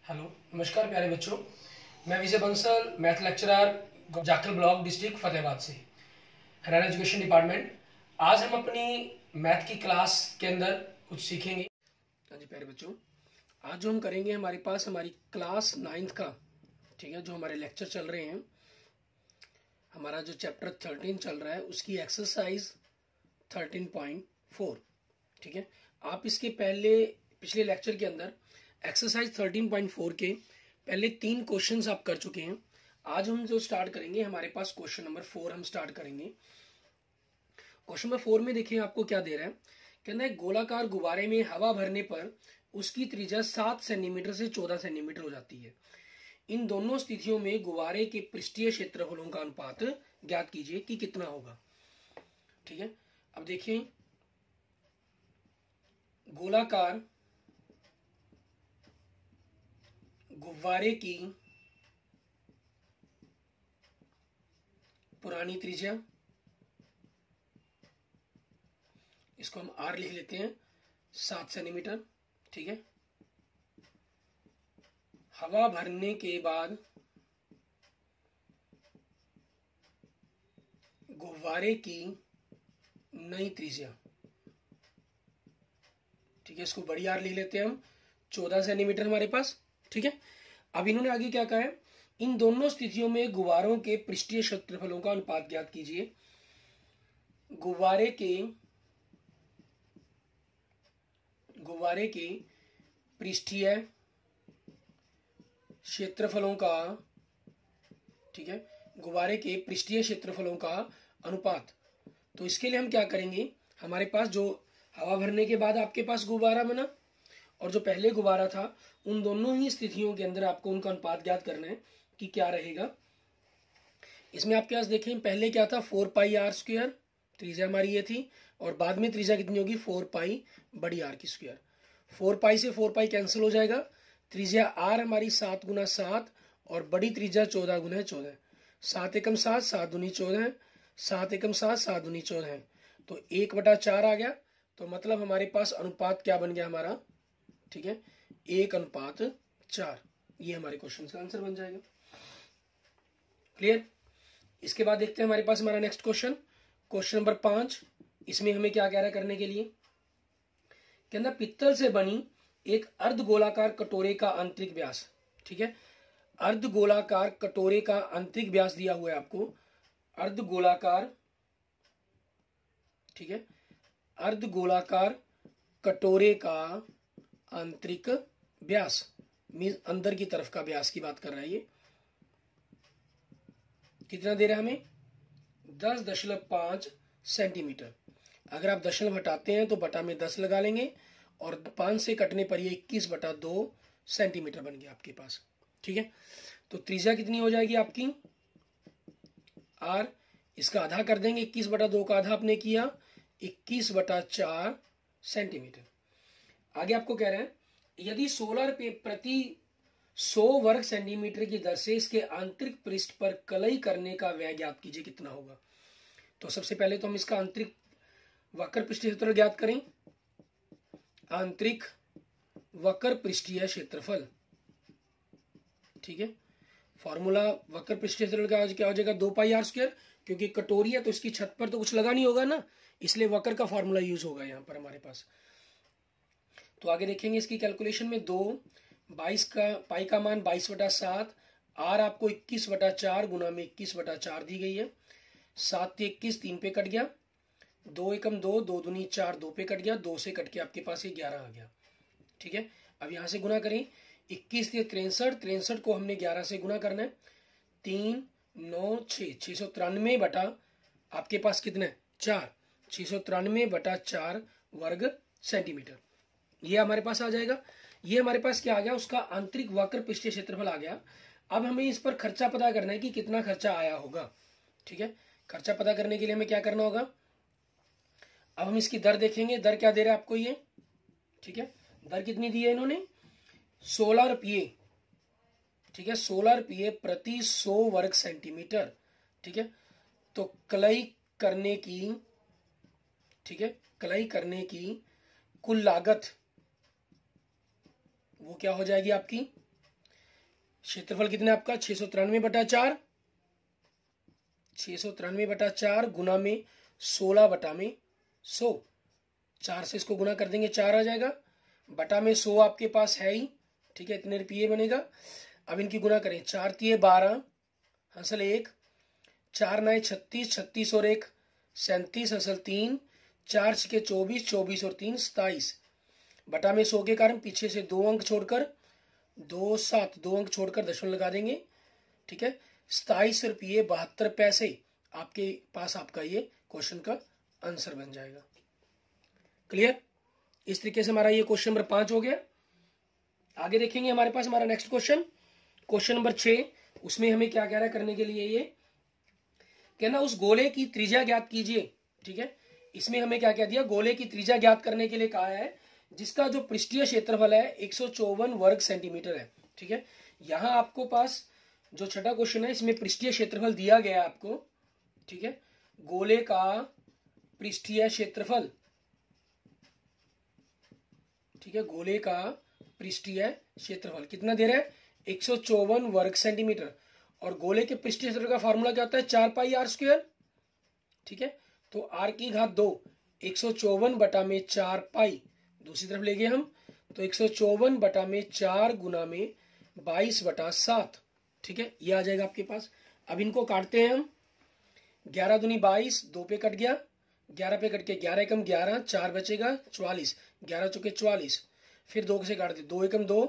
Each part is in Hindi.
हेलो, नमस्कार प्यारे बच्चों। मैं Vijay Bansal, math lecturer, Jakhal block, district Fatehabad से, हरियाणा एजुकेशन डिपार्टमेंट। आज हम अपनी मैथ की क्लास के अंदर कुछ सीखेंगे। हाँ जी प्यारे बच्चों, आज जो हम करेंगे हमारे पास हमारी क्लास 9th का, ठीक है, जो हमारे लेक्चर चल रहे हैं, हमारा जो चैप्टर 13 चल रहा है उसकी एक्सरसाइज 13.4, ठीक है। आप इसके पहले पिछले लेक्चर के अंदर एक्सरसाइज 13.4 के पहले 3 क्वेश्चंस आप कर चुके हैं। आज हम जो स्टार्ट करेंगे, हमारे पास क्वेश्चन नंबर 4 हम स्टार्ट करेंगे। क्वेश्चन नंबर 4 में देखिए आपको क्या दे रहा है। कहना है गोलाकार गुब्बारे में हवा भरने पर उसकी त्रिज्या 7 सेंटीमीटर से 14 सेंटीमीटर हो जाती है। इन दोनों स्थितियों में गुब्बारे के पृष्ठीय क्षेत्रफलों का अनुपात ज्ञात कीजिए कि कितना होगा। ठीक है, अब देखिए गोलाकार गुब्बारे की पुरानी त्रिज्या, इसको हम आर लिख लेते हैं, 7 सेंटीमीटर, ठीक है। हवा भरने के बाद गुब्बारे की नई त्रिज्या, ठीक है, इसको बड़ी आर लिख लेते हैं हम, 14 सेंटीमीटर हमारे पास, ठीक है। अब इन्होंने आगे क्या कहा है, इन दोनों स्थितियों में गुब्बारों के पृष्ठीय क्षेत्रफलों का अनुपात ज्ञात कीजिए। गुब्बारे के पृष्ठीय क्षेत्रफलों का, ठीक है, गुब्बारे के पृष्ठीय क्षेत्रफलों का अनुपात। तो इसके लिए हम क्या करेंगे, हमारे पास जो हवा भरने के बाद आपके पास गुब्बारा बना और जो पहले गुब्बारा था, उन दोनों ही स्थितियों के अंदर आपको उनका अनुपात ज्ञात करना है कि क्या रहेगा। इसमें आपके पास देखें, पहले क्या था, 4 पाई आर स्क्वायर, त्रिज्या हमारी ये थी, और बाद में त्रिज्या कितनी होगी, 4 पाई बड़ी आर की स्क्वायर। 4 पाई से 4 पाई कैंसिल हो जाएगा, त्रिज्या आर हमारी 7 गुना 7 और बड़ी त्रिज्या 14 गुना 14, 7 एकम 7, 7 दूनी 14, 7 एकम 7, 7 दूनी 14, तो 1/4 आ गया। तो मतलब हमारे पास अनुपात क्या बन गया हमारा, ठीक है, 1:4। ये हमारे क्वेश्चन का आंसर बन जाएगा। क्लियर। इसके बाद देखते हैं हमारे पास हमारा नेक्स्ट क्वेश्चन, क्वेश्चन नंबर 5। इसमें हमें क्या कह रहा है करने के लिए, कहना पित्तल से बनी एक अर्धगोलाकार कटोरे का आंतरिक व्यास, ठीक है, अर्धगोलाकार कटोरे का आंतरिक व्यास दिया हुआ है आपको, अर्धगोलाकार, ठीक है, अर्धगोलाकार कटोरे का आंतरिक व्यास मींस अंदर की तरफ का व्यास की बात कर रहा है। ये कितना दे रहा है हमें, 10.5 सेंटीमीटर। अगर आप दशमलव हटाते हैं तो बटा में 10 लगा लेंगे और 5 से कटने पर ये 21/2 सेंटीमीटर बन गया आपके पास, ठीक है। तो त्रिज्या कितनी हो जाएगी आपकी, आर, इसका आधा कर देंगे, 21/2 का आधा आपने किया, 21/4 सेंटीमीटर। आगे आपको कह रहे हैं, यदि सोलर पे प्रति 100 वर्ग सेंटीमीटर की दर से इसके आंतरिक पृष्ठ पर कलई करने का व्यय ज्ञात कीजिए कितना होगा। तो सबसे पहले तो हम इसका आंतरिक वक्र पृष्ठीय क्षेत्रफल ज्ञात करें। आंतरिक वक्र पृष्ठीय क्षेत्रफल, ठीक है, फॉर्मूला वक्र पृष्ठीय क्षेत्रफल क्या हो जाएगा, 2 पाई आर स्क्वायर, क्योंकि कटोरी है तो इसकी छत पर तो कुछ लगा नहीं होगा ना, इसलिए वक्र का फॉर्मूला यूज होगा यहां पर हमारे पास। तो आगे देखेंगे इसकी कैलकुलेशन में, 22 का पाई का मान 22/7, आर आपको 21/4 गुना में 21/4 दी गई है, 7 से 21 3 पे कट गया, 2 एकम 2, 2 दूनी 4, 2 पे कट गया, 2 से कट के आपके पास ये 11 आ गया, ठीक है। अब यहां से गुना करें, 21 से 63 को हमने 11 से गुना करना है, 3 9 6, 693 बटा आपके पास कितना है 4, 693/4 वर्ग सेंटीमीटर, ये हमारे पास आ जाएगा। ये हमारे पास क्या आ गया, उसका आंतरिक वक्र पृष्ठीय क्षेत्रफल आ गया। अब हमें इस पर खर्चा पता करना है कि कितना खर्चा आया होगा, ठीक है। खर्चा पता करने के लिए हमें क्या करना होगा, अब हम इसकी दर देखेंगे, दर क्या दे रहा है आपको ये, ठीक है, दर कितनी दी है इन्होंने, 16 रुपये, ठीक है, 16 रुपये प्रति 100 वर्ग सेंटीमीटर, ठीक है। तो कलई करने की, ठीक है, कलई करने की कुल लागत वो क्या हो जाएगी आपकी क्षेत्रफल कितना है आपका 693/4, 693/4 गुना में 16/100, 4 से इसको गुना कर देंगे 4 आ जाएगा, बटा में 100 आपके पास है ही, ठीक है, इतने रुपये बनेगा। अब इनकी गुना करें, 4 तिये 12, हसल 1, 4 9 36, 36 और 1 37, हसल 3, 4 6 24, 24 और 3 27, बटा में 100 के कारण पीछे से 2 अंक छोड़कर 2 7 2 अंक छोड़कर दशमलव लगा देंगे, ठीक है। 27 रुपये 72 पैसे आपके पास आपका ये क्वेश्चन का आंसर बन जाएगा। क्लियर? इस तरीके से हमारा ये क्वेश्चन नंबर 5 हो गया। आगे देखेंगे हमारे पास हमारा नेक्स्ट क्वेश्चन, क्वेश्चन नंबर 6। उसमें हमें क्या कह रहा है करने के लिए, ये कहना उस गोले की त्रिज्या ज्ञात कीजिए, ठीक है। इसमें हमें क्या कह दिया, गोले की त्रिज्या ज्ञात करने के लिए कहा है जिसका जो पृष्ठीय क्षेत्रफल है 154 वर्ग सेंटीमीटर है, ठीक है। यहां आपको पास जो छठा क्वेश्चन है इसमें पृष्ठीय क्षेत्रफल दिया गया है आपको, ठीक है। गोले का पृष्ठीय क्षेत्रफल, ठीक है, गोले का पृष्ठीय क्षेत्रफल कितना दे रहा है 154 वर्ग सेंटीमीटर, और गोले के पृष्ठीय क्षेत्रफल का फार्मूला क्या होता है 4 पाई आर स्क्वायर, ठीक है। तो आर की घात 2 154 बटा में 4 पाई, दूसरी तरफ ले गए हम तो 154 बटा में 4 गुना में 22/7, ठीक है, ये आ जाएगा आपके पास। अब इनको काटते हैं हम, 11 दूनी 22, 2 पे कट गया, 11 पे कट के 11 एकम 11, 4 बचेगा 44, 11 चौके 44, फिर 2 से काट दे, 2 एकम 2,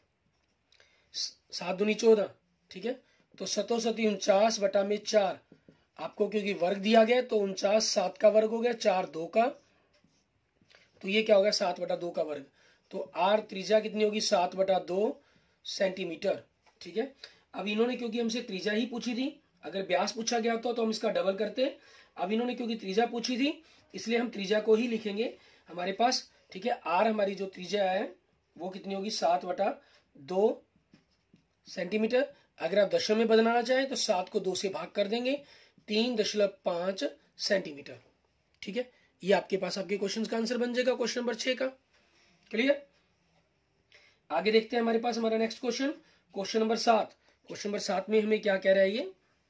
7 दूनी 14, ठीक है। तो 7 7 49 बटा में 4, आपको क्योंकि वर्ग दिया गया तो 49 7 का वर्ग हो गया, 4 2 का, तो ये क्या होगा 7/2 का वर्ग। तो आर त्रिज्या कितनी होगी 7/2 सेंटीमीटर, ठीक है। अब इन्होंने क्योंकि हमसे त्रिज्या ही पूछी थी, अगर व्यास पूछा गया तो हम इसका डबल करते। अब इन्होंने क्योंकि त्रिज्या पूछी थी इसलिए हम त्रिज्या को ही लिखेंगे हमारे पास, ठीक है। आर हमारी जो त्रिज्या है वो कितनी होगी 7/2 सेंटीमीटर। अगर आप दशमलव में बदलना चाहें तो 7 को 2 से भाग कर देंगे, 3.5 सेंटीमीटर, ठीक है। ये आपके पास आपके क्वेश्चन का आंसर बन जाएगा क्वेश्चन नंबर 6 का। क्लियर? आगे देखते हैं हमारे पास हमारा next question, question number 7। Question number 7 में हमें क्या कह रहा है, ये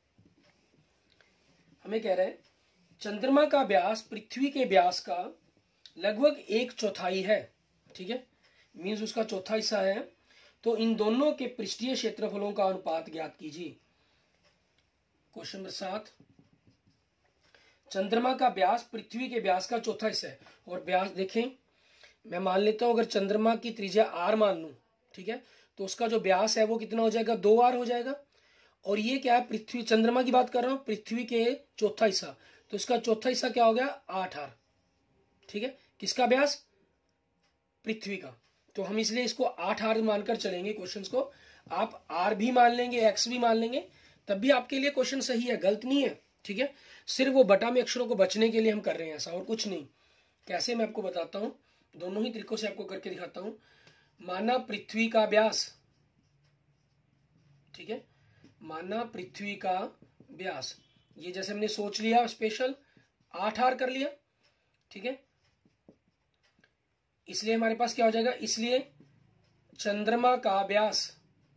हमें कह रहा है चंद्रमा का व्यास पृथ्वी के व्यास का लगभग 1/4 है, ठीक है, मीन्स उसका चौथा हिस्सा है। तो इन दोनों के पृष्ठीय क्षेत्रफलों का अनुपात ज्ञात कीजिए। क्वेश्चन नंबर 7, चंद्रमा का व्यास पृथ्वी के व्यास का चौथा हिस्सा है, और व्यास देखें मैं मान लेता हूं अगर चंद्रमा की त्रिज्या आर मान लूं, ठीक है, तो उसका जो व्यास है वो कितना हो जाएगा 2r हो जाएगा। और ये क्या है पृथ्वी, चंद्रमा की बात कर रहा हूं, पृथ्वी के चौथा हिस्सा, तो इसका चौथा हिस्सा क्या हो गया 8r, ठीक है। किसका व्यास? पृथ्वी का। तो हम इसलिए इसको 8r मानकर चलेंगे क्वेश्चंस को। आप r भी मान लेंगे, x भी मान लेंगे, तब भी आपके लिए क्वेश्चन सही है, गलत नहीं है, ठीक है। सिर्फ वो बटा में अक्षरों को बचने के लिए हम कर रहे हैं ऐसा, और कुछ नहीं। कैसे मैं आपको बताता हूं, दोनों ही तरीकों से आपको करके दिखाता हूं। माना पृथ्वी का व्यास, ठीक है, माना पृथ्वी का व्यास, ये जैसे हमने सोच लिया स्पेशल 8r कर लिया, ठीक है। इसलिए हमारे पास क्या हो जाएगा, इसलिए चंद्रमा का व्यास,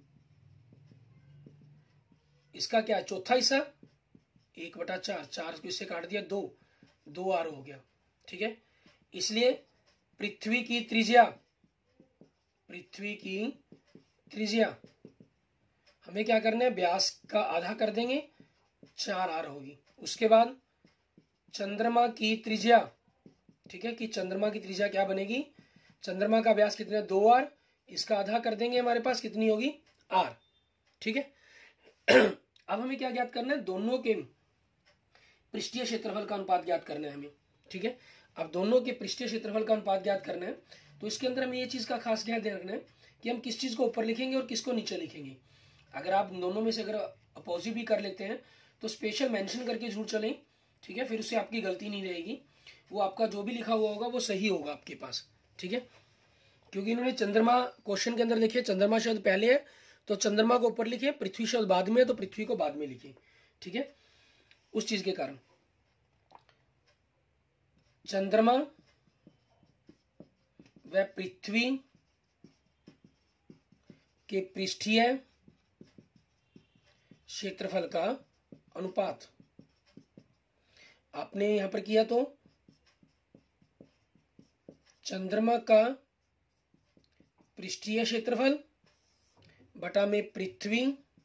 इसका क्या चौथा हिस्सा 1/4, 4 को इससे काट दिया 2r हो गया, ठीक है। इसलिए पृथ्वी की त्रिज्या, पृथ्वी की त्रिज्या हमें क्या करना है, व्यास का आधा कर देंगे 4r होगी। उसके बाद चंद्रमा की त्रिज्या, ठीक है, कि चंद्रमा की त्रिज्या क्या बनेगी, चंद्रमा का व्यास कितना 2r, इसका आधा कर देंगे, हमारे पास कितनी होगी r, ठीक है। अब हमें क्या ज्ञात करना है, दोनों के पृष्ठीय क्षेत्रफल का अनुपात ज्ञात करना है हमें, ठीक है। अब दोनों के पृष्ठीय क्षेत्रफल का अनुपात ज्ञात करना है, तो इसके अंदर हमें ये चीज का खास ध्यान रखना है कि हम किस चीज को ऊपर लिखेंगे और किसको नीचे लिखेंगे। अगर आप दोनों में से अगर अपोजिट भी कर लेते हैं तो स्पेशल मेंशन करके जरूर चलें, ठीक है, फिर उससे आपकी गलती नहीं रहेगी, वो आपका जो भी लिखा हुआ होगा वो सही होगा आपके पास, ठीक है। क्योंकि इन्होंने चंद्रमा क्वेश्चन के अंदर देखिए चंद्रमा शब्द पहले है तो चंद्रमा को ऊपर लिखे, पृथ्वी शब्द बाद में है तो पृथ्वी को बाद में लिखे, ठीक है। उस चीज के कारण चंद्रमा व पृथ्वी के पृष्ठीय क्षेत्रफल का अनुपात आपने यहां पर किया तो चंद्रमा का पृष्ठीय क्षेत्रफल बटा में पृथ्वी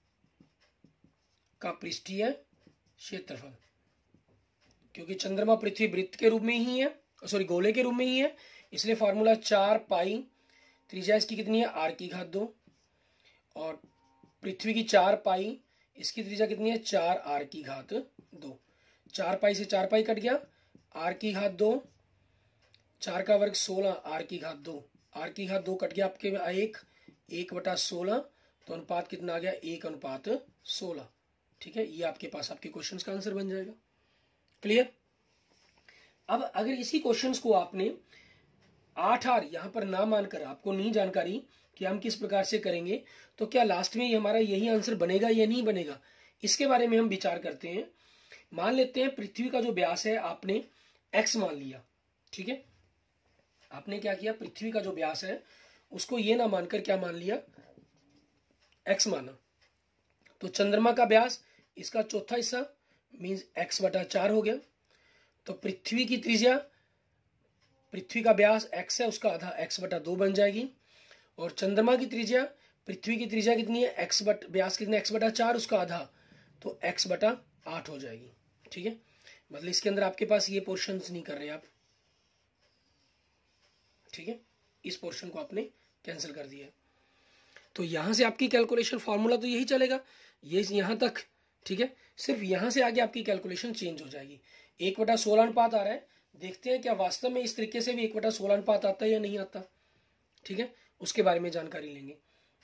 का पृष्ठीय क्षेत्रफल, क्योंकि चंद्रमा पृथ्वी वृत्त के रूप में ही है, सॉरी गोले के रूप में ही है, इसलिए फॉर्मूला 4 पाई, त्रिज्या इसकी कितनी है r की घात 2, और पृथ्वी की 4 पाई, इसकी त्रिज्या कितनी है 4 r की घात 2। 4 पाई से 4 पाई कट गया, r की घात 2, 4 का वर्ग 16 r की घात 2, r की घात 2 कट गया आपके 1 बटा 16, तो अनुपात कितना आ गया 1:16। ठीक है, ये आपके पास आपके क्वेश्चन का आंसर बन जाएगा। क्लियर। अब अगर इसी क्वेश्चंस को आपने 8R यहां पर ना मानकर, आपको नहीं जानकारी कि हम किस प्रकार से करेंगे, तो क्या लास्ट में हमारा यही आंसर बनेगा या नहीं बनेगा, इसके बारे में हम विचार करते हैं। मान लेते हैं पृथ्वी का जो व्यास है आपने x मान लिया। ठीक है, आपने क्या किया, पृथ्वी का जो व्यास है उसको ये ना मानकर क्या मान लिया, x माना। तो चंद्रमा का व्यास इसका चौथा हिस्सा मीन्स x/4 हो गया। तो पृथ्वी की त्रिज्या, पृथ्वी का व्यास x है, उसका आधा x/2 बन जाएगी। और चंद्रमा की त्रिज्या, पृथ्वी की त्रिज्या कितनी है व्यास कितना x/4, उसका आधा, तो x/8 हो जाएगी। ठीक है, मतलब इसके अंदर आपके पास ये पोर्शंस नहीं कर रहे आप। ठीक है, इस पोर्शन को आपने कैंसिल कर दिया। तो यहां से आपकी कैलकुलेशन फॉर्मूला तो यही चलेगा, ये यहां तक। ठीक है, सिर्फ यहां से आगे आपकी कैलकुलेशन चेंज हो जाएगी। 1/16 अनुपात आ रहा है, देखते हैं क्या वास्तव में इस तरीके से भी 1/16 अनुपात आता है या नहीं आता। ठीक है, उसके बारे में जानकारी लेंगे।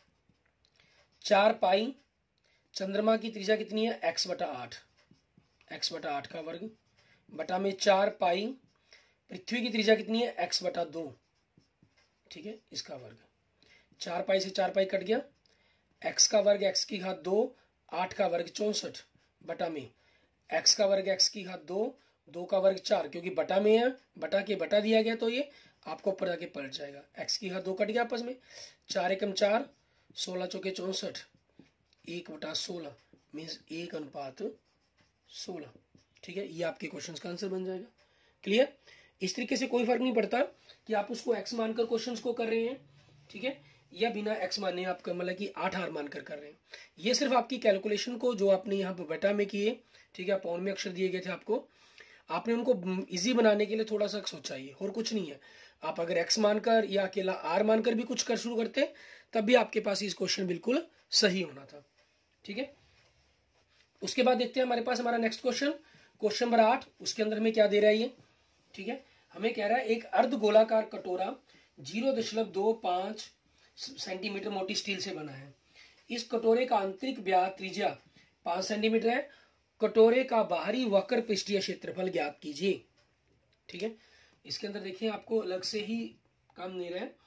4 पाई, चंद्रमा की त्रिज्या कितनी है x/8, x/8 का वर्ग बटा में 4 पाई, पृथ्वी की त्रिज्या कितनी है x/2। ठीक है, इसका वर्ग, 4 पाई से 4 पाई कट गया, x का वर्ग x की घात 2, 8 का वर्ग 64 बटा में x का वर्ग x की घात 2, 2 का वर्ग 4, क्योंकि बटा में है, बटा के बटा दिया गया तो ये आपको ऊपर जाके पलट जाएगा। x की घात 2 कट गया आपस में, 4 एकम 4, 16 चौके 64, 1/16 मीन्स 1:16। ठीक है, ये आपके क्वेश्चन का आंसर बन जाएगा। क्लियर। इस तरीके से कोई फर्क नहीं पड़ता कि आप उसको x मानकर क्वेश्चन को कर रहे हैं, ठीक है, या बिना x माने आप मतलब कि 8R मानकर कर रहे हैं। ये सिर्फ आपकी कैलकुलेशन को जो आपने यहाँ पर बेटा में किए, ठीक है, पौन में अक्षर दिए गए थे आपको, आपने उनको इजी बनाने के लिए थोड़ा सा सोचा, ये और कुछ नहीं है। आप अगर x मानकर या अकेला r मानकर भी कुछ कर शुरू करते तब भी आपके पास इस क्वेश्चन बिल्कुल सही होना था। ठीक है, उसके बाद देखते हैं हमारे पास हमारा नेक्स्ट क्वेश्चन नंबर 8। उसके अंदर हमें क्या दे रहा है ये, ठीक है, हमें कह रहा है एक अर्ध गोलाकार कटोरा 0.25 सेंटीमीटर मोटी स्टील से बना है। इस कटोरे का आंतरिक व्यास त्रिज्या 5 सेंटीमीटर है। कटोरे का बाहरी वक्र पृष्ठीय क्षेत्रफल ज्ञात कीजिए। ठीक है, इसके अंदर देखिए आपको अलग से ही काम दे रहा है।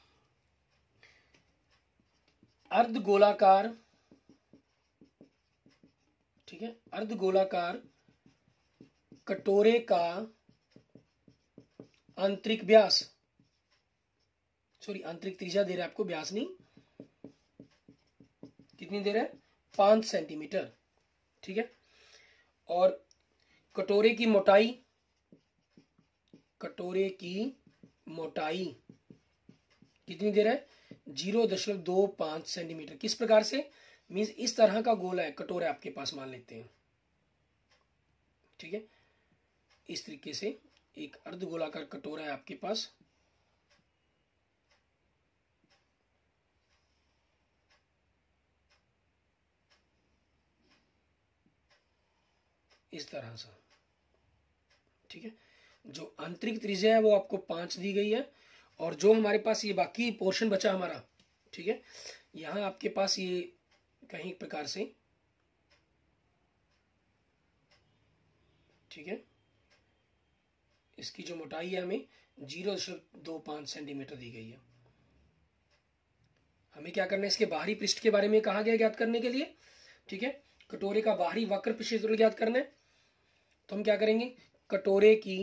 अर्ध गोलाकार, ठीक है, अर्ध गोलाकार कटोरे का आंतरिक व्यास, सॉरी आंतरिक त्रिज्या दे रहा है आपको, व्यास नहीं, कितनी दे रहा है 5 सेंटीमीटर। ठीक है, और कटोरे की मोटाई, कटोरे की मोटाई कितनी दे रहा है 0.25 सेंटीमीटर। किस प्रकार से, मीन्स इस तरह का गोला है कटोरा आपके पास, मान लेते हैं। ठीक है, इस तरीके से एक अर्ध गोलाकार कटोरा है आपके पास, इस तरह से। ठीक है, जो आंतरिक त्रिज्या है वो आपको 5 दी गई है, और जो हमारे पास ये बाकी पोर्शन बचा हमारा, ठीक है, यहां आपके पास ये कहीं प्रकार से, ठीक है, इसकी जो मोटाई है हमें 0.25 सेंटीमीटर दी गई है। हमें क्या करना है, इसके बाहरी पृष्ठ के बारे में कहा गया ज्ञात करने के लिए। ठीक है, कटोरे का बाहरी वक्र क्षेत्रफल ज्ञात करना है, तो हम क्या करेंगे, कटोरे की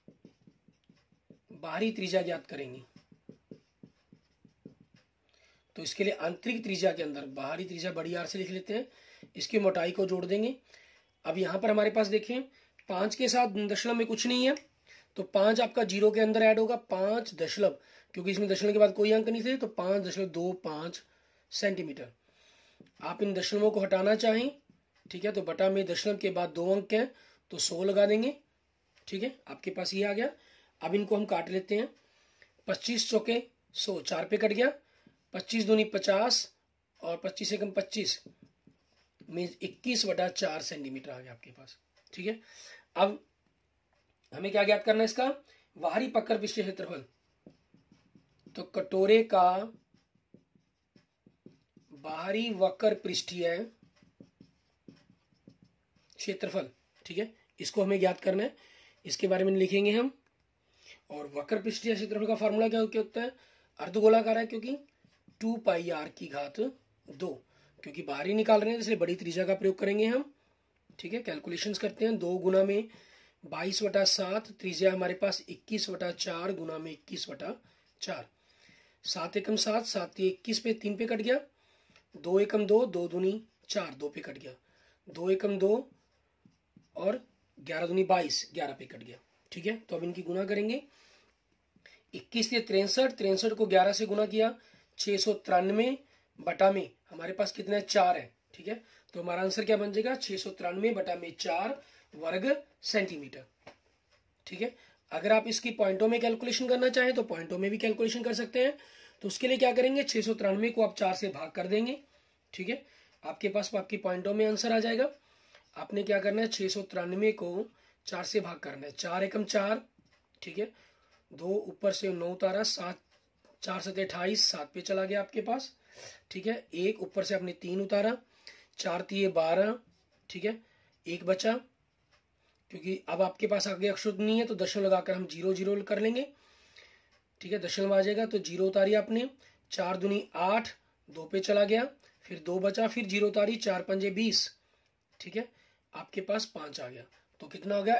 बाहरी त्रिज्या ज्ञात करेंगे। तो इसके लिए आंतरिक त्रिज्या के अंदर, बाहरी त्रिज्या बड़ी आर से लिख लेते हैं, इसकी मोटाई को जोड़ देंगे। अब यहाँ पर हमारे पास देखें 5 के साथ दशमलव में कुछ नहीं है, तो 5 आपका 0 के अंदर ऐड होगा, 5 दशमलव, क्योंकि इसमें दशमलव के बाद कोई अंक नहीं थे, तो 5.25 सेंटीमीटर। आप इन दशमलवों को हटाना चाहें, ठीक है, तो बटा में दशमलव के बाद 2 अंक हैं, तो 100 लगा देंगे। ठीक है, आपके पास ये आ गया। अब इनको हम काट लेते हैं। 25 चौके 100, 4 पे कट गया, 25 दूनी 50 और 25 एकम 25 मीन 21/4 सेंटीमीटर आ गया आपके पास। ठीक है, अब हमें क्या ज्ञात करना है इसका, बाहरी वक्र पृष्ठीय क्षेत्रफल। तो कटोरे का बाहरी वक्र पृष्ठीय क्षेत्रफल, ठीक है, इसको हमें ज्ञात करना है, इसके बारे में लिखेंगे हम। और वक्र पृष्ठीय क्षेत्रफल का फार्मूला क्या होता है, अर्धगोलाकार है, क्योंकि 2πr², क्योंकि बाहरी निकाल रहे हैं इसलिए बड़ी त्रिज्या का प्रयोग करेंगे हम। ठीक है, कैलकुलेशंस करते हैं। 2 गुना में 22/7, त्रिज्या हमारे पास 21/4 गुना में 21/4, 7 एकम 7, 7 21 पे 3 पे कट गया, 2 एकम 2, 2 दूनी 4, 2 पे कट गया, 2 एकम 2 और 11 दूनी 22, 11 पे कट गया। ठीक है, तो अब इनकी गुना करेंगे। 21 से 63, 63 को 11 से गुना किया, 693 बटा में हमारे पास कितना है, 4 है। ठीक है, तो हमारा आंसर क्या बन जाएगा, 693 बटा में 4 वर्ग सेंटीमीटर। ठीक है, अगर आप इसकी पॉइंटों में कैलकुलेशन करना चाहें तो पॉइंटों में भी कैलकुलेशन कर सकते हैं। तो उसके लिए क्या करेंगे, 693 को आप 4 से भाग कर देंगे। ठीक है, आपके पास आपकी पॉइंटों में आंसर आ जाएगा। आपने क्या करना है, 693 को 4 से भाग करना है, 4 एकम 4, ठीक है, 2 ऊपर से 9 उतारा, 7 4 7 28, 7 पे चला गया आपके पास। ठीक है, 1 ऊपर से आपने 3 उतारा, 4 3 12, ठीक है, 1 बचा, क्योंकि अब आपके पास आगे अक्षर नहीं है तो दशमलव लगाकर हम 0 0 कर लेंगे। ठीक है, दशमलव आ जाएगा तो 0 उतारी आपने, 4 दूनी 8, 2 पे चला गया, फिर 2 बचा, फिर 0 उतारी, 4 पंजे 20। ठीक है, आपके पास 5 आ गया, तो कितना हो गया,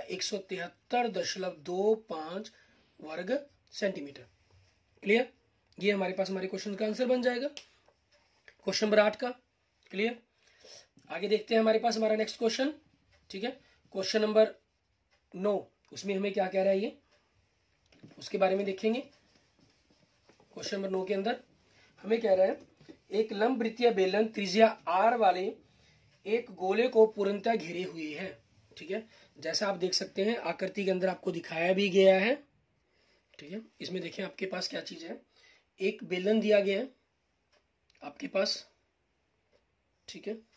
173.25 वर्ग सेंटीमीटर। क्लियर, ये हमारे पास हमारे क्वेश्चन का आंसर बन जाएगा, क्वेश्चन नंबर 8 का। क्लियर, आगे देखते हैं हमारे पास हमारा नेक्स्ट क्वेश्चन। ठीक है, क्वेश्चन नंबर 9, उसमें हमें क्या कह रहा है ये, उसके बारे में देखेंगे। क्वेश्चन नंबर 9 के अंदर हमें कह रहा है, एक लंब वृत्तीय बेलन त्रिज्या r वाले एक गोले को पूर्णतः घेरे हुए है। ठीक है, जैसा आप देख सकते हैं आकृति के अंदर आपको दिखाया भी गया है। ठीक है, इसमें देखें आपके पास क्या चीज है, एक बेलन दिया गया है आपके पास। ठीक है,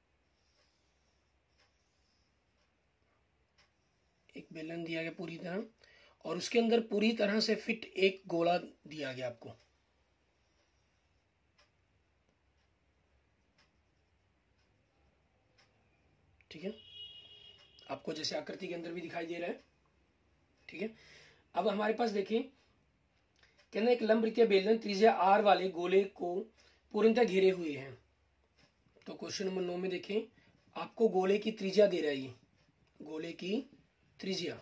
एक बेलन दिया गया पूरी तरह, और उसके अंदर पूरी तरह से फिट एक गोला दिया गया आपको। ठीक है, आपको जैसे आकृति के अंदर भी दिखाई दे रहा है। ठीक है, अब हमारे पास देखिए, कहना एक लंब वृत्तीय बेलन त्रिज्या r वाले गोले को पूर्णतः घेरे हुए हैं। तो क्वेश्चन नंबर 9 में देखें, आपको गोले की त्रिज्या दे रहा है, ये गोले की त्रिज्या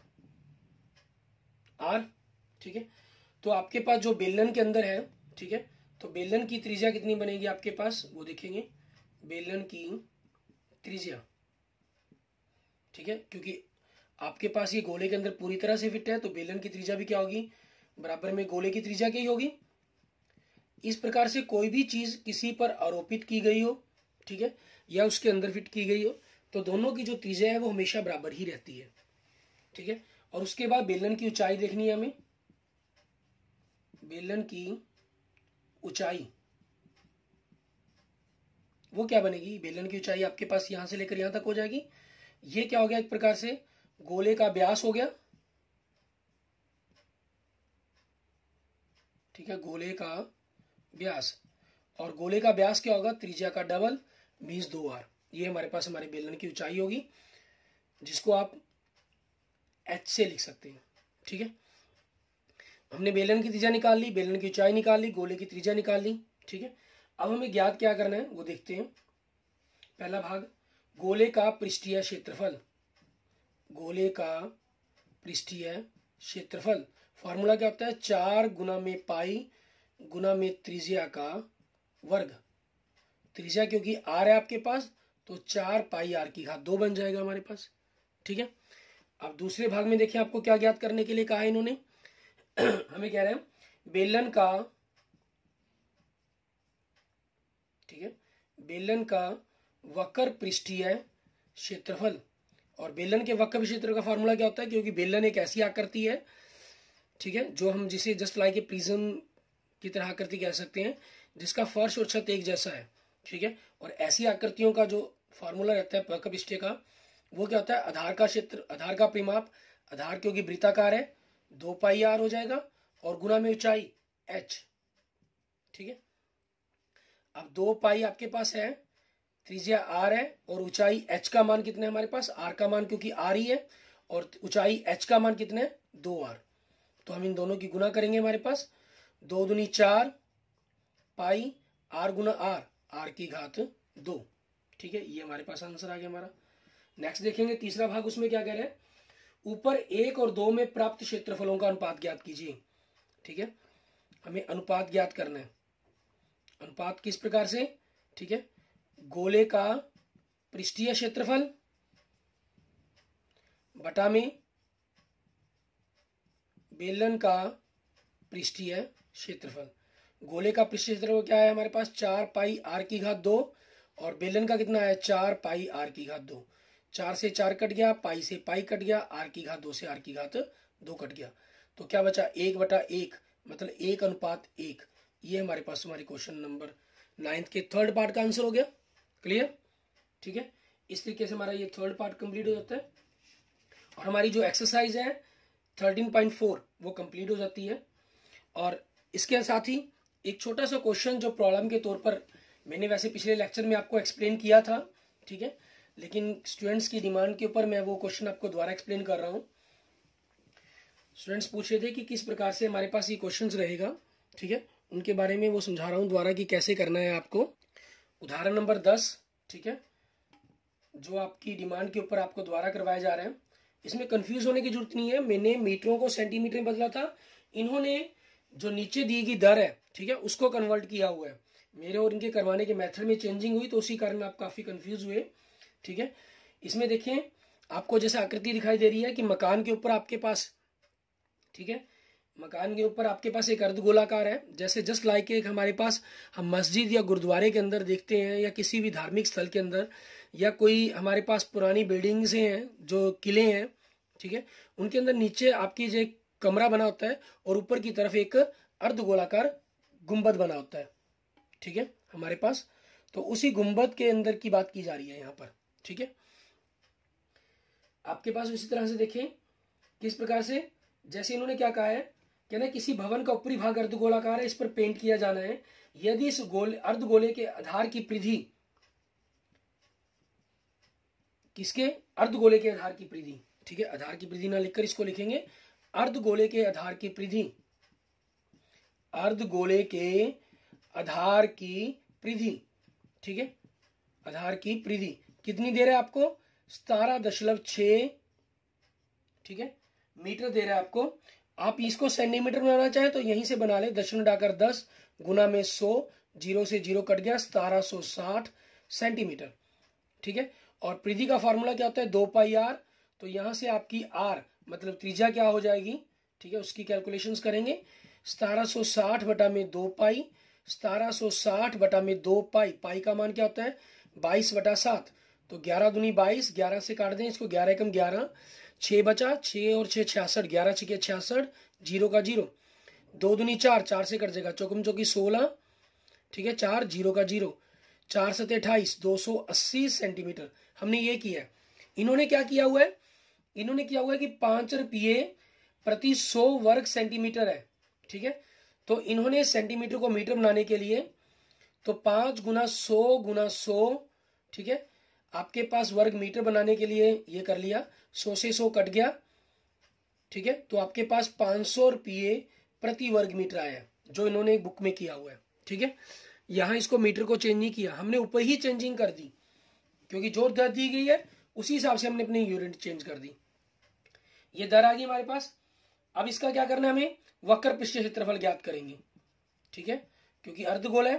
r। ठीक है, तो आपके पास जो बेलन के अंदर है, ठीक है, तो बेलन की त्रिज्या कितनी बनेगी आपके पास, वो देखेंगे, बेलन की त्रिज्या। ठीक है, क्योंकि आपके पास ये गोले के अंदर पूरी तरह से फिट है, तो बेलन की त्रिज्या भी क्या होगी, बराबर में गोले की त्रिज्या क्या होगी। इस प्रकार से कोई भी चीज किसी पर आरोपित की गई हो, ठीक है, या उसके अंदर फिट की गई हो, तो दोनों की जो त्रिज्या है वो हमेशा बराबर ही रहती है। ठीक है, और उसके बाद बेलन की ऊंचाई देखनी है हमें, बेलन की ऊंचाई वो क्या बनेगी, बेलन की ऊंचाई आपके पास यहां से लेकर यहां तक हो जाएगी। ये क्या हो गया, एक प्रकार से गोले का व्यास हो गया। ठीक है, गोले का व्यास, और गोले का व्यास क्या होगा, त्रिज्या का डबल मीन्स 2r। ये हमारे पास हमारे बेलन की ऊंचाई होगी, जिसको आप h से लिख सकते हैं। ठीक है, हमने बेलन की त्रिज्या निकाल ली, बेलन की ऊंचाई निकाल ली, गोले की त्रिज्या निकाल ली। ठीक है, अब हमें ज्ञात क्या करना है वो देखते हैं। पहला भाग, गोले का पृष्ठीय क्षेत्रफल। गोले का पृष्ठीय क्षेत्रफल फॉर्मूला क्या होता है, 4 गुना में पाई गुना में त्रिज्या का वर्ग, त्रिज्या क्योंकि आर है आपके पास तो 4 पाई आर की घात 2 बन जाएगा हमारे पास। ठीक है, अब दूसरे भाग में देखिए आपको क्या ज्ञात करने के लिए कहा है इन्होंने हमें कह रहे हैं बेलन का, ठीक है, बेलन का वक्र पृष्ठीय क्षेत्रफल। और बेलन के वक्र क्षेत्र का फॉर्मूला क्या होता है, क्योंकि बेलन एक ऐसी आकृति है, ठीक है, जो हम जिसे जस्ट लाइक ए प्रिज्म की तरह आकृति कह सकते हैं, जिसका फर्श और छत एक जैसा है। ठीक है, और ऐसी आकृतियों का जो फॉर्मूला रहता है वक्र पृष्ठीय का, वो क्या होता है, आधार का क्षेत्र, आधार का परिमाप, आधार क्योंकि वृत्ताकार है 2 पाई आर हो जाएगा और गुना में ऊंचाई h। ठीक है, अब 2 पाई आपके पास है, त्रिज्या r है और ऊंचाई h का मान कितना है हमारे पास, r का मान क्योंकि r ही है और ऊंचाई h का मान कितना है 2r। तो हम इन दोनों की गुना करेंगे, हमारे पास 2 दूनी 4 पाई r गुना r की घात 2। ठीक है, ये हमारे पास आंसर आ गया हमारा। नेक्स्ट देखेंगे तीसरा भाग, उसमें क्या कह रहे हैं, ऊपर 1 और 2 में प्राप्त क्षेत्रफलों का अनुपात ज्ञात कीजिए। ठीक है, हमें अनुपात ज्ञात करना है। अनुपात किस प्रकार से, ठीक है, गोले का पृष्ठीय क्षेत्रफल बटा में बेलन का पृष्ठीय क्षेत्रफल। गोले का पृष्ठीय क्षेत्रफल क्या है हमारे पास, 4 पाई आर की घात 2 और बेलन का कितना है 4 पाई आर की घात 2। 4 से 4 कट गया, पाई से पाई कट गया, आर की घात 2 से आर की घात 2 कट गया, तो क्या बचा 1/1, मतलब 1:1। ये हमारे पास हमारी क्वेश्चन नंबर 9 के थर्ड पार्ट का आंसर हो गया। क्लियर, ठीक है, इस तरीके से हमारा ये थर्ड पार्ट कंप्लीट हो जाता है और हमारी जो एक्सरसाइज है 13.4 वो कंप्लीट हो जाती है। और इसके साथ ही एक छोटा सा क्वेश्चन जो प्रॉब्लम के तौर पर मैंने वैसे पिछले लेक्चर में आपको एक्सप्लेन किया था, ठीक है, लेकिन स्टूडेंट्स की डिमांड के ऊपर मैं वो क्वेश्चन आपको दोबारा एक्सप्लेन कर रहा हूँ। स्टूडेंट्स पूछ रहे थे कि किस प्रकार से हमारे पास ये क्वेश्चंस रहेगा, ठीक है, उनके बारे में वो समझा रहा हूँ दोबारा कि कैसे करना है आपको। उदाहरण नंबर 10, ठीक है, जो आपकी डिमांड के ऊपर आपको दोबारा करवाए जा रहे हैं। इसमें कंफ्यूज होने की जरूरत नहीं है, मैंने मीटरों को सेंटीमीटर में बदला था, इन्होंने जो नीचे दी गई दर है, ठीक है, उसको कन्वर्ट किया हुआ है। मेरे और इनके करवाने के मेथड में चेंजिंग हुई तो उसी कारण आप काफी कंफ्यूज हुए। ठीक है, इसमें देखें आपको जैसे आकृति दिखाई दे रही है कि मकान के ऊपर आपके पास, ठीक है, मकान के ऊपर आपके पास एक अर्धगोलाकार है, जैसे जस्ट लाइक एक हमारे पास हम मस्जिद या गुरुद्वारे के अंदर देखते हैं या किसी भी धार्मिक स्थल के अंदर, या कोई हमारे पास पुरानी बिल्डिंग्स हैं जो किले हैं, ठीक है, उनके अंदर नीचे आपकी जो एक कमरा बना होता है और ऊपर की तरफ एक अर्धगोलाकार गुंबद बना होता है। ठीक है, हमारे पास तो उसी गुंबद के अंदर की बात की जा रही है यहाँ पर। ठीक है, आपके पास उसी तरह से देखें किस प्रकार से, जैसे इन्होंने क्या कहा है, कहना किसी भवन का ऊपरी भाग अर्धगोलाकार है, इस पर पेंट किया जाना है, यदि इस अर्धगोले के आधार की परिधि, किसके, अर्धगोले के आधार की परिधि, ठीक है, आधार की परिधि ना लिखकर इसको लिखेंगे अर्धगोले के आधार की परिधि, अर्धगोले के आधार की परिधि, ठीक है, आधार की परिधि कितनी दे रहा है आपको 17.6, ठीक है, मीटर दे रहा है आपको। आप इसको सेंटीमीटर में बनाना चाहे तो यहीं से बना ले, 10 गुना में 100, 0 से 0 कट गया, 1760 सेंटीमीटर। ठीक है, और परिधि का फॉर्मूला क्या होता है 2 पाई आर, तो यहां से आपकी आर मतलब त्रिज्या क्या हो जाएगी, ठीक है, उसकी कैलकुलेशंस करेंगे। 1760 बटा में 2 पाई, 1760 बटा में 2 पाई, पाई का मान क्या होता है 22/7, तो 11 दूनी 22, 11 से काट दें इसको, 11 एकम 11, 6 बचा, 6 और 6 66, 11 6 66, 0 का 0, 2 दूनी 4, 4 से कट जाएगा, चौकम चौकी 16, ठीक है, 4 0 का 0, 4 7 28, 280 सेंटीमीटर हमने ये किया है। इन्होंने क्या किया हुआ है, इन्होंने किया हुआ है कि 5 रुपये प्रति 100 वर्ग सेंटीमीटर है। ठीक है, तो इन्होंने सेंटीमीटर को मीटर बनाने के लिए तो 5 गुना 100 गुना 100, ठीक है, आपके पास वर्ग मीटर बनाने के लिए ये कर लिया, 100 से 100 कट गया, ठीक है, तो आपके पास 500 रुपये प्रति वर्ग मीटर आया जो इन्होंने बुक में किया हुआ है। ठीक है, यहां इसको मीटर को चेंज नहीं किया, हमने ऊपर ही चेंजिंग कर दी, क्योंकि जो दर दी गई है उसी हिसाब से हमने अपनी यूनिट चेंज कर दी। ये दर आ गई हमारे पास। अब इसका क्या करना है, हमें वक्र पृष्ठीय क्षेत्रफल ज्ञात करेंगे। ठीक है, क्योंकि अर्धगोल है,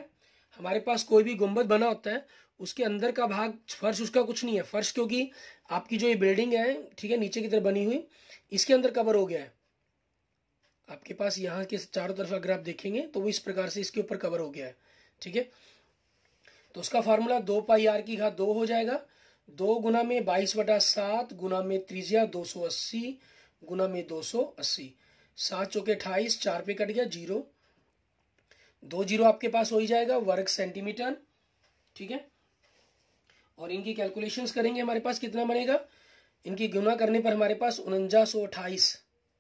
हमारे पास कोई भी गुंबद बना होता है, उसके अंदर का भाग फर्श उसका कुछ नहीं है। फर्श क्योंकि आपकी जो ये बिल्डिंग है, ठीक है, नीचे की तरफ बनी हुई, इसके अंदर कवर हो गया है। आपके पास यहाँ के चारों तरफ अगर आप देखेंगे तो वो इस प्रकार से इसके ऊपर कवर हो गया है, ठीक है। तो उसका फार्मूला 2πr² हो जाएगा। 2 गुना में 22/7 गुना में त्रिज्या 280 गुना में 280, 7 चौके 28, 4 पे कट गया 0, 2 0 आपके पास हो ही जाएगा वर्ग सेंटीमीटर, ठीक है। और इनकी कैलकुलेशंस करेंगे, हमारे पास कितना बनेगा, इनकी गुना करने पर हमारे पास 4928,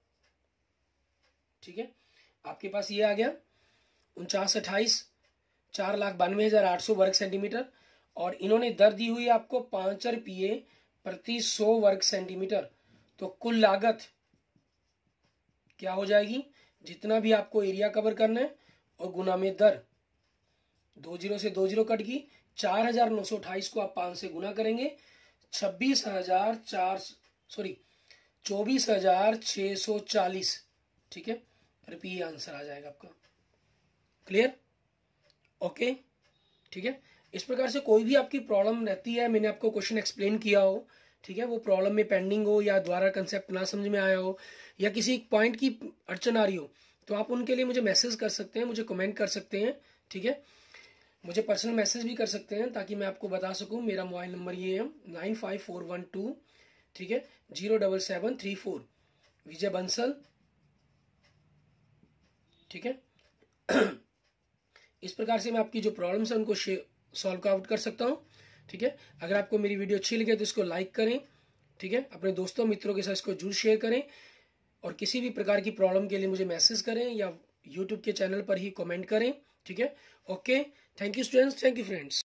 ठीक है। आपके पास ये आ गया 4928, 4,92,800 वर्ग सेंटीमीटर। और इन्होंने दर दी हुई आपको 5 रुपये प्रति 100 वर्ग सेंटीमीटर। तो कुल लागत क्या हो जाएगी, जितना भी आपको एरिया कवर करना है और गुना में दर, 2 0 से 2 0 कट गई, 4,928 को आप 5 से गुना करेंगे, 24,640, ठीक है, रुपये आंसर आ जाएगा आपका। क्लियर, ओके, ठीक है। इस प्रकार से कोई भी आपकी प्रॉब्लम रहती है, मैंने आपको क्वेश्चन एक्सप्लेन किया हो, ठीक है, वो प्रॉब्लम में पेंडिंग हो या द्वारा कंसेप्ट ना समझ में आया हो या किसी पॉइंट की अड़चन आ रही हो, तो आप उनके लिए मुझे मैसेज कर सकते हैं, मुझे कमेंट कर सकते हैं, ठीक है। मुझे पर्सनल मैसेज भी कर सकते हैं ताकि मैं आपको बता सकूं। मेरा मोबाइल नंबर ये है 95412, ठीक है, 07734, विजय बंसल, ठीक है। इस प्रकार से मैं आपकी जो प्रॉब्लम्स है उनको सॉल्व आउट कर सकता हूं, ठीक है। अगर आपको मेरी वीडियो अच्छी लगे तो इसको लाइक करें, ठीक है, अपने दोस्तों मित्रों के साथ इसको जरूर शेयर करें, और किसी भी प्रकार की प्रॉब्लम के लिए मुझे मैसेज करें या यूट्यूब के चैनल पर ही कमेंट करें, ठीक है। Okay, thank you students, thank you friends.